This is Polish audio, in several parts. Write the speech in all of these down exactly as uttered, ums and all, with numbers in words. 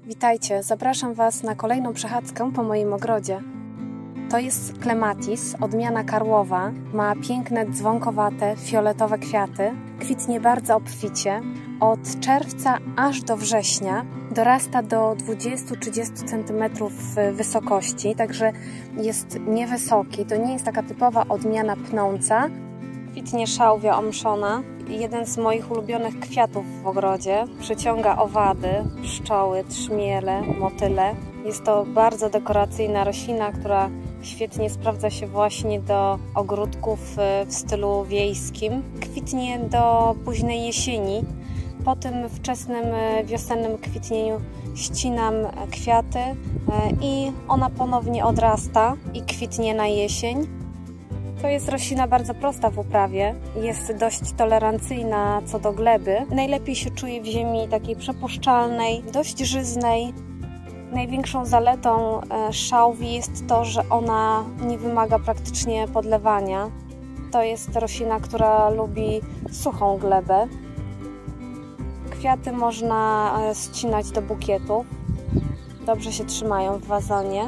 Witajcie, zapraszam Was na kolejną przechadzkę po moim ogrodzie. To jest klematis, odmiana karłowa, ma piękne, dzwonkowate, fioletowe kwiaty, kwitnie bardzo obficie, od czerwca aż do września, dorasta do dwudziestu do trzydziestu centymetrów wysokości, także jest niewysoki, to nie jest taka typowa odmiana pnąca. Kwitnie szałwia omszona, jeden z moich ulubionych kwiatów w ogrodzie. Przyciąga owady, pszczoły, trzmiele, motyle. Jest to bardzo dekoracyjna roślina, która świetnie sprawdza się właśnie do ogródków w stylu wiejskim. Kwitnie do późnej jesieni. Po tym wczesnym wiosennym kwitnieniu ścinam kwiaty i ona ponownie odrasta i kwitnie na jesień. To jest roślina bardzo prosta w uprawie, jest dość tolerancyjna co do gleby. Najlepiej się czuje w ziemi takiej przepuszczalnej, dość żyznej. Największą zaletą szałwi jest to, że ona nie wymaga praktycznie podlewania. To jest roślina, która lubi suchą glebę. Kwiaty można ścinać do bukietów. Dobrze się trzymają w wazonie.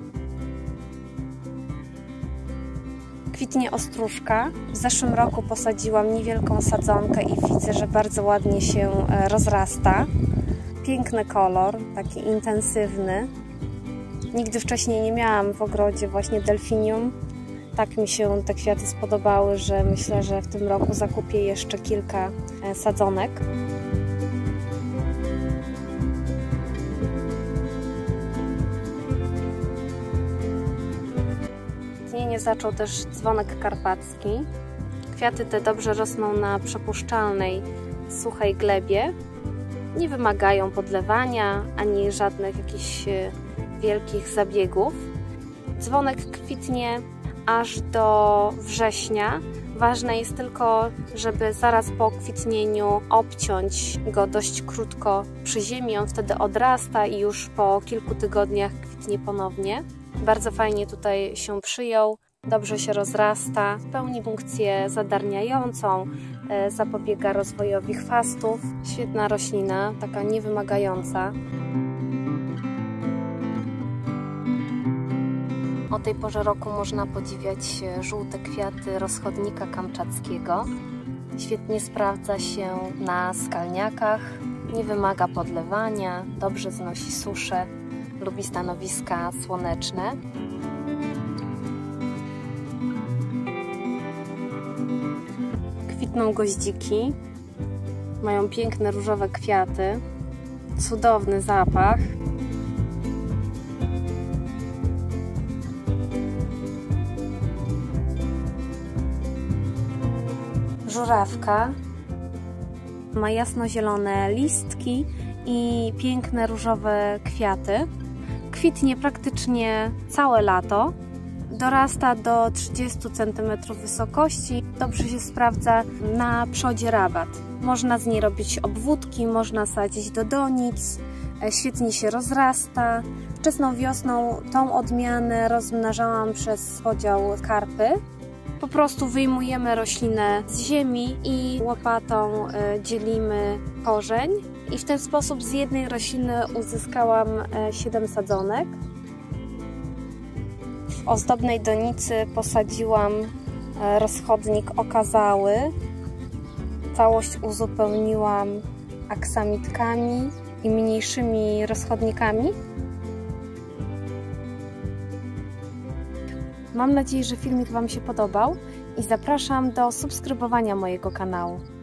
Kwitnie ostróżka. W zeszłym roku posadziłam niewielką sadzonkę i widzę, że bardzo ładnie się rozrasta. Piękny kolor, taki intensywny. Nigdy wcześniej nie miałam w ogrodzie właśnie delfinium. Tak mi się te kwiaty spodobały, że myślę, że w tym roku zakupię jeszcze kilka sadzonek. Kwitnienie zaczął też dzwonek karpacki. Kwiaty te dobrze rosną na przepuszczalnej, suchej glebie. Nie wymagają podlewania ani żadnych jakichś wielkich zabiegów. Dzwonek kwitnie aż do września. Ważne jest tylko, żeby zaraz po kwitnieniu obciąć go dość krótko przy ziemi. On wtedy odrasta i już po kilku tygodniach kwitnie ponownie. Bardzo fajnie tutaj się przyjął, dobrze się rozrasta, pełni funkcję zadarniającą, zapobiega rozwojowi chwastów. Świetna roślina, taka niewymagająca. O tej porze roku można podziwiać żółte kwiaty rozchodnika kamczackiego. Świetnie sprawdza się na skalniakach, nie wymaga podlewania, dobrze znosi suszę, lubi stanowiska słoneczne. Kwitną goździki, mają piękne różowe kwiaty, cudowny zapach. Żurawka ma jasnozielone listki i piękne różowe kwiaty. Kwitnie praktycznie całe lato. Dorasta do trzydziestu centymetrów wysokości. Dobrze się sprawdza na przodzie rabat. Można z niej robić obwódki, można sadzić do donic. Świetnie się rozrasta. Wczesną wiosną tą odmianę rozmnażałam przez podział karpy. Po prostu wyjmujemy roślinę z ziemi i łopatą dzielimy korzeń. I w ten sposób z jednej rośliny uzyskałam siedem sadzonek. W ozdobnej donicy posadziłam rozchodnik okazały. Całość uzupełniłam aksamitkami i mniejszymi rozchodnikami. Mam nadzieję, że filmik Wam się podobał i zapraszam do subskrybowania mojego kanału.